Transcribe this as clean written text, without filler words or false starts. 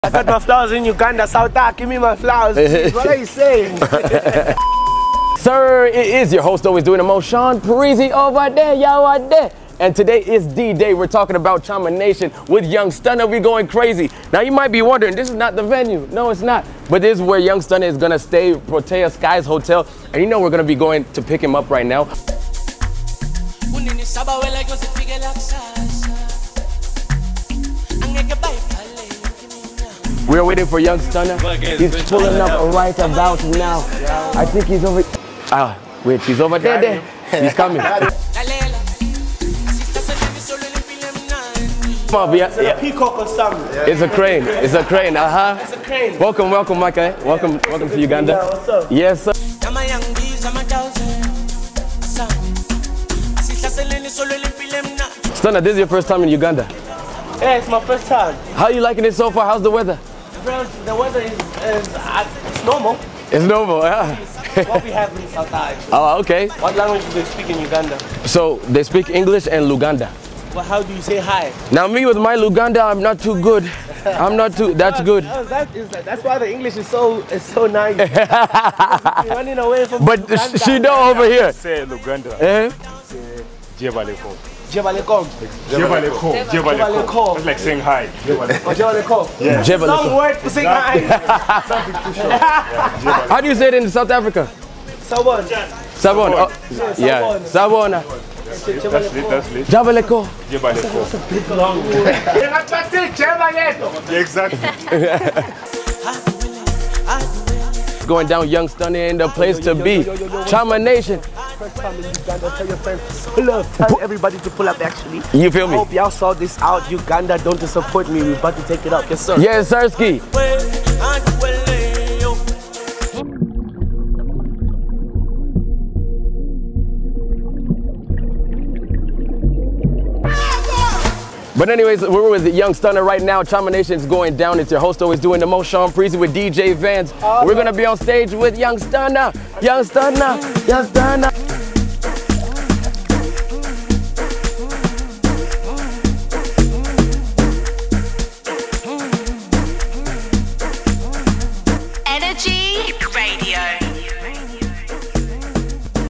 I got my flowers in Uganda, South Africa. Give me my flowers, please. What are you saying? Sir, it is your host always doing the most, Sean Parisi over there, y'all are there. And today is D-Day. We're talking about Chama Nation with Young Stunna. We're going crazy. Now you might be wondering, this is not the venue. No, it's not. But this is where Young Stunna is gonna stay, Protea Skies Hotel. And you know we're gonna be going to pick him up right now. We're waiting for Young Stunna. He's pulling up right about now. I think he's over. Wait, he's over there. He's coming. Come on, It's a peacock or something. It's a crane. It's a crane. It's a crane. Welcome, Micah. Welcome to Uganda. Yeah, what's up? Yes, sir. Stunna, this is your first time in Uganda. Yeah, it's my first time. How are you liking it so far? How's the weather? Bro, the weather is it's normal. It's normal, yeah. What we have in South Africa. Oh, okay. What language do they speak in Uganda? So they speak English and Luganda. Well, how do you say hi? Now me with my Luganda, I'm not too good. I'm not too. That's good. That's why the English is so nice. Running away from. But Luganda. she know over here. Say Luganda. Eh? Say Jebaleko. Jebaleko. Jebaleko. Jebaleko. That's like saying hi. Jebaleko. Jebaleko. Yeah. Jebaleko. Long word for saying hi. Something too short. How do you say it in South Africa? Sabon. Sabon. Oh, yeah. Sabona. That's lit. Jebaleko. Jebaleko. Long word. Exactly. Going down, Young Stunna in the place to be. Chama Nation. First time in Uganda, tell your friends to pull up. Tell everybody to pull up, actually. You feel me? I hope y'all saw this out. Uganda, don't support me. We're about to take it up. Yes, sir. Yes, Sirski. But anyways, we're with Young Stunna right now. Chama Nation is going down. It's your host always doing the most, Sean Parisi with DJ Vans. We're gonna be on stage with Young Stunna. Young Stunna. Young Stunna.